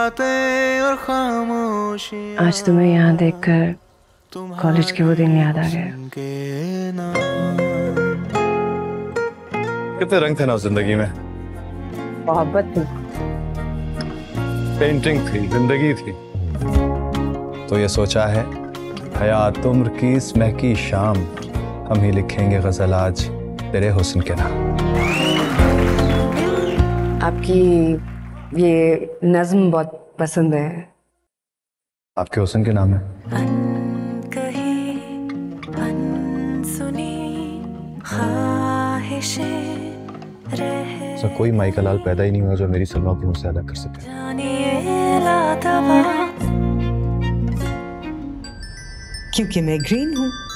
बातें और खामोशियां। आज तुम्हें यहाँ देखकर कॉलेज के वो दिन याद आ गए। कितने रंग थे ना उस जिंदगी में। मोहब्बत थी, पेंटिंग थी, जिंदगी थी। तो ये सोचा है हयात उम्र की इस महकी शाम हम ही लिखेंगे गजल आज तेरे हुस्न के नाम। आपकी ये नज्म बहुत पसंद है। आपके हुस्न के नाम है। ऐसा कोई माइका लाल पैदा ही नहीं हुआ जो मेरी सलमा को मुझसे अदा कर सके। क्योंकि मैं ग्रीन हूँ।